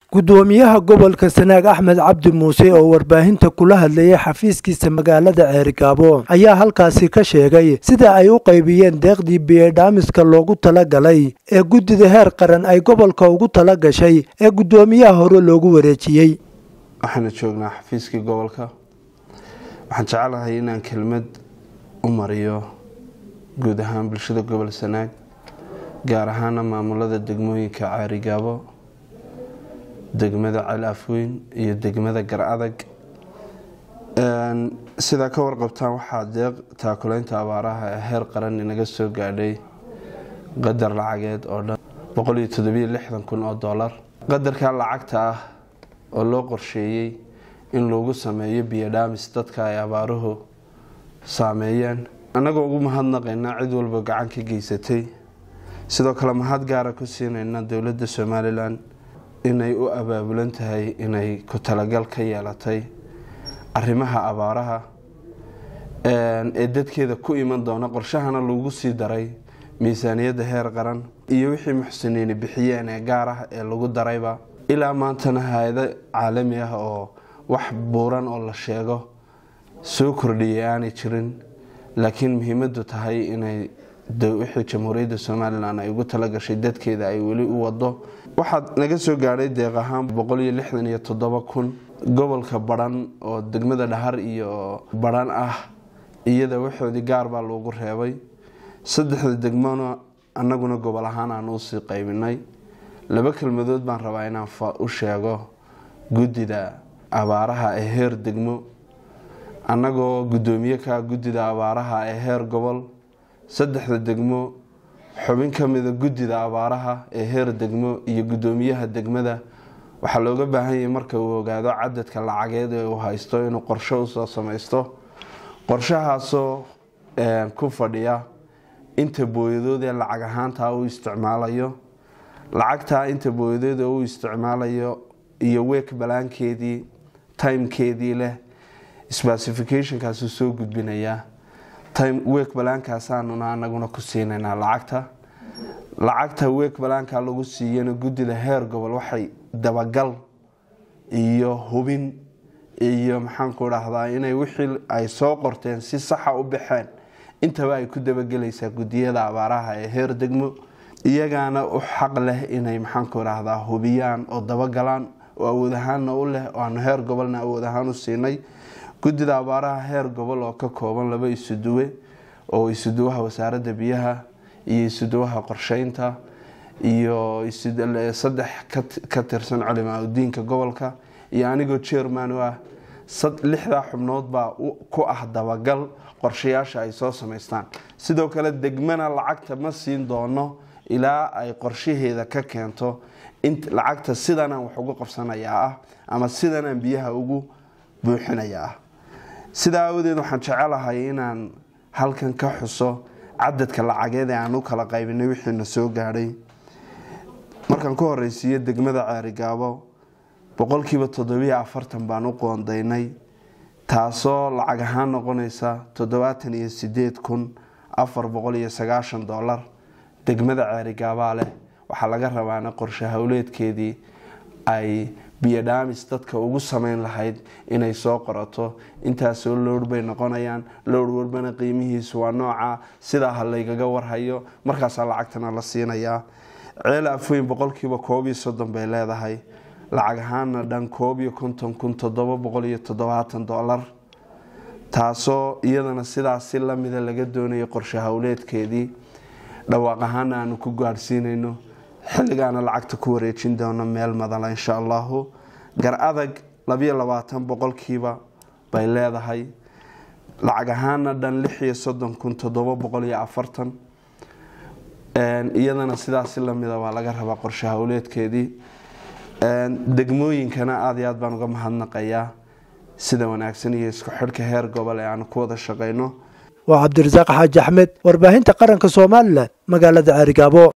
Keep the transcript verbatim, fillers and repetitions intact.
gudoomiyaha gobolka Sanaag Axmed Cabdi Muuse oo warbaahinta kula hadlayay xafiiskiisa magaalada Ceerigaabo ayaa halkaasi ka sheegay sida ay u qaybiyeen deeqdii biyo-dhaamiska loogu talagalay ee gudida heer qaran ay gobolka ugu tala gashay ee gudoomiyaha hore loogu wareejiyay. waxaan joognaa xafiiskii gobolka. waxaan jecelahay inaan kelmad u mariyo guud ahaan bulshada gobolka Sanaag, gaar ahaan maamulada degmooyinka Ceerigaabo, degmada Calaafweyn iyo degmada Garadag. een sida ka warqabtaan waxaa deeq taakulaynta abaaraha ee heer qaran inaga soo gaadhay qadar lacageed oo dhan boqol iyo toddoba iyo lixdan kun oo dollar. qadarka lacagta ah oo loo qorsheeyay in lagu sameeyo biyo-dhaamis dadka ay abaaruhu saameeyeen, anagoo ugu mahadnaqaynaa cid walba gacan ka geysatay. sidoo kale mahad gaara ku siinayna dowladda Somaliland inay u abaabulan tahay inay ku talagal ka yeelatay arrimaha abaaraha ee dadkeeda ku iman doona. qorshahana lagu sii daray miisaaniyadda heer qaran iyo wixii muxsiniin bixiyeen ee gaar ah ee lagu darayba. ilaa maantana hay'ado caalami ah oo wax buuran oo la sheego soo kordhiyay aanay jirin, laakiin muhiimadu tahay inay wixii jamhuuriyadda Somaliland ay ugu tala gashay dadkeeda ay weli u wado. waxaa naga soo gaadhay deeq ahaan boqol iyo lixdan iyo toddoba kun. gobolka Badhan oo degmada Dhahar iyo Badhan ah iyada waxoodii gaar baa loogu reebay. saddexda degmona annaguna gobol ahaan aan u sii qaybinay. laba kelmadood baan rabaa inaan u sheego gudida abaaraha ee heer degmo, annagoo gudoomiye ka gudida abaaraha ee heer gobol. saddexda degmo xubin ka mid ah gudida abaaraha ee heer degmo iyo gudoomiyaha degmada waxaa looga baahan yahay marka uu ogaado cadadka lacageed ee uu haysto inuu qorshe u soo samaysto. qorshahaasoo ku fadhiya inta booyadood ee lacag ahaanta uu isticmaalayo, lacagta inta booyadood uu isticmaalayo iyo week balaankeedii, timekeedii leh, specificationkaas uu soo gudbinayaa. time week balaankaasana anaguna ku siinayna lacagta. lacagta week balaanka lagu siiyana gudida heer gobol waxay dabagal iyo hubin iyo maxaan ku raahdaa inay wixii ay soo qorteen si sax ah u baxeen intaba ay ku dabagelaysaa gudiyada abaaraha ee heer degmo. iyagana u xaq leh inay maxaan ku raahdaa hubiyaan oo dabagalaan oo awood ahaan u leh oo aan heer gobolna awood ahaan u siinay. gudida abaaraha heer gobol oo ka kooban laba isuduwe oo isuduwaha wasaaradda biyaha iyo isuduwaha qorsheynta iyo saddex ka tirsan culimaa diinka gobolka iyo anigoo chairman ah. lixda xubnood baa ku ah dabagal qorshayaasha ay soo sameystaan. sidoo kale degmana lacagta ma siin doono ilaa ay qorshaheeda ka keento inta lacagta sidan aan wax ugu qabsanayaa ah ama sidan aan biyaha ugu buuxinayaa ah. sidaa awgeed waxaan jecelahay inaan halkan ka xuso cadadka lacageed ee aan u kala qaybinay wixii na soo gaadhay. markaan ku horeysiiyo degmada Ceerigaabo boqolkiiba toddoba iyo afartan baan u qoondaynay, taasoo lacag ahaan noqonaysa toddobaatan iyo sideed kun afar boqol iyo sagaashan dollar. degmada Ceerigaabo leh waxaa laga rabaana qorshe hawleedkeedii ay biyo-dhaamis dadka ugu sameyn lahayd inay soo qorato. intaasoo lowr bay noqonayaan. lowr walbana qiimihiisu waa nooca sidaa ha laygaga warhayo, markaasaa lacagtana la siinayaa. Calaafweyn boqolkiiba koob iyo soddon bay leedahay, lacag ahaana dhan koob iyo konton kun toddoba boqol iyo toddobaatan dollar, taasoo iyadana sidaas si lamida laga doonayo qorshe hawleedkeedii. dhawaaq ahaana aanu ku gaarsiinayno xilligaana lacagta ku wareejin doono meel madala insha allahu. Garadag laba iyo labaatan boqolkiiba bay leedahay, lacag ahaana dhan lix iyo soddon kun toddoba boqol iyo afartan. iyadana sidaas si lamida waa laga rabaa qorshe hawleedkeedii. degmooyinkana aad iyo aad baan uga mahadnaqayaa sida wanaagsan iyo isku xidhka heer gobol ee aan ku wada shaqeyno. waa Cabdirasaaq Xaaji Axmed, warbaahinta qaranka Soomaaliland, magaalada Ceerigaabo.